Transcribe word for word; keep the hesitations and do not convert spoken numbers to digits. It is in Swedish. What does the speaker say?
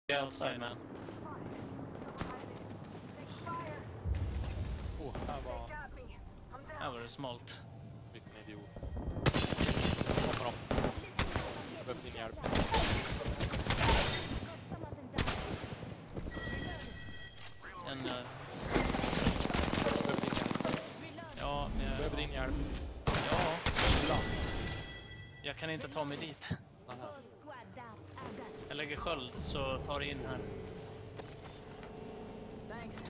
outside, man. Oh, här var... Här var det smalt. Vilken idiot. Kommer de. Jag behöver din hjälp. En... Uh... Jag behöver din hjälp. Ja, men jag... Jag behöver din hjälp. Ja. Jag kan inte ta mig dit. Aha. Jag lägger sköld så tar det in här.